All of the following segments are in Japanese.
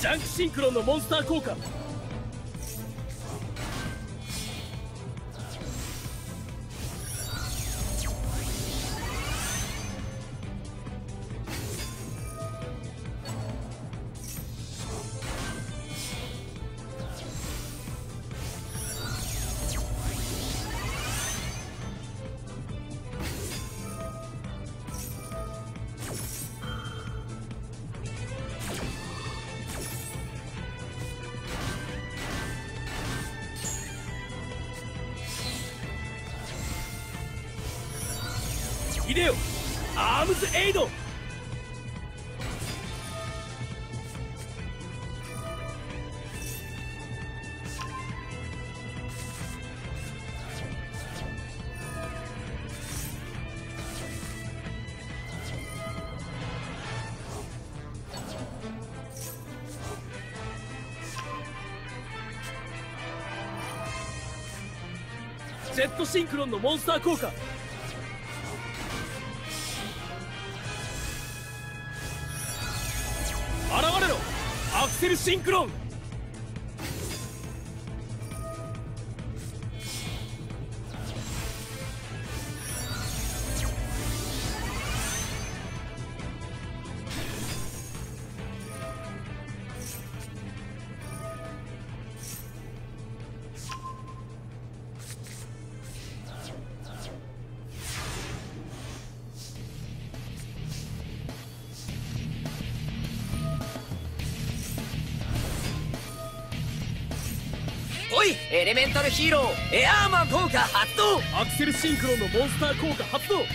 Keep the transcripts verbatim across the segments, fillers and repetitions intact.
ジャンクシンクロンのモンスター効果。イデオアームズエイド。ジェットシンクロンのモンスター効果。現れろアクセルシンクロン。 おい、エレメンタルヒーローエアーマン効果発動。 アクセルシンクロンのモンスター効果発動。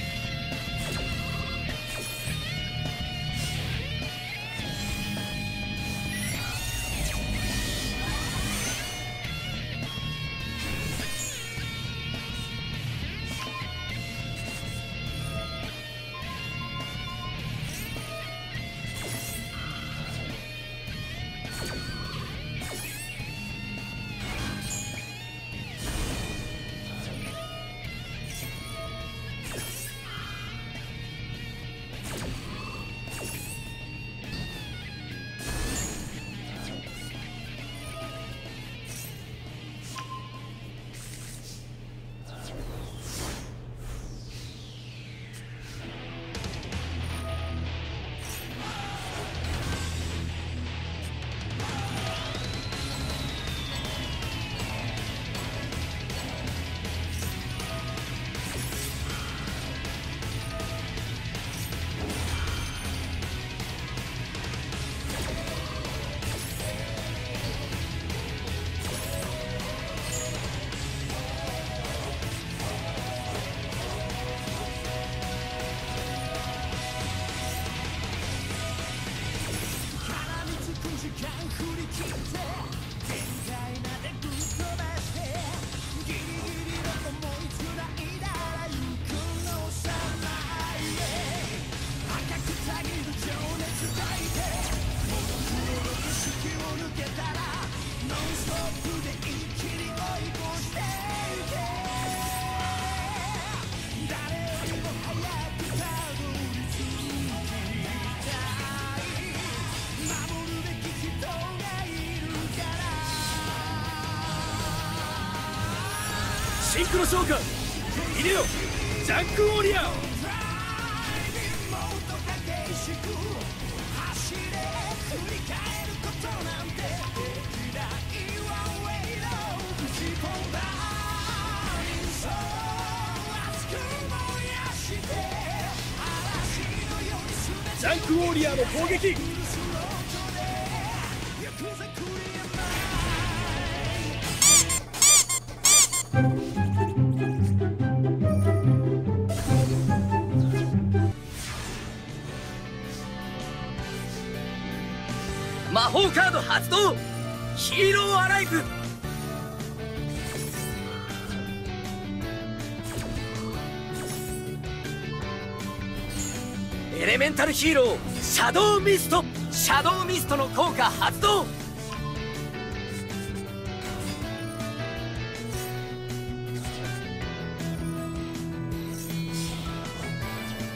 シンクロ召喚イデオジャンクウォリアー。ジャンクウォリアーの攻撃。 魔法カード発動ヒーローアライブ。エレメンタルヒーローシャドウミスト。シャドウミストの効果発動。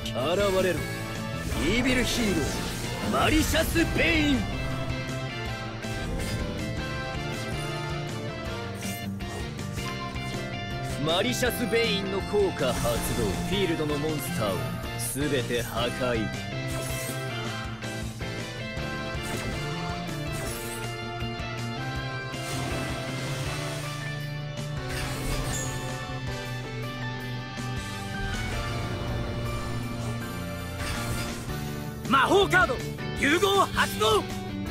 現れるイービルヒーローマリシャス・ベイン。 マリシャス・ベインの効果発動。フィールドのモンスターを全て破壊。 魔法カード融合発動。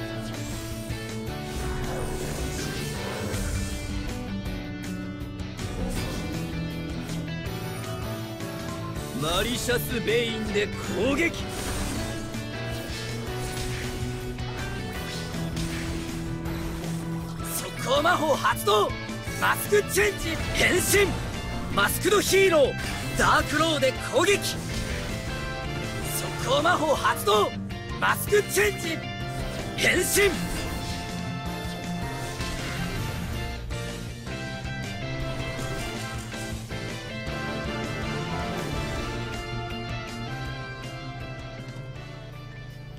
マリシャス・ベインで攻撃。 速攻魔法発動。マスクチェンジ変身。マスクドヒーローダークローで攻撃。速攻魔法発動。マスクチェンジ変身。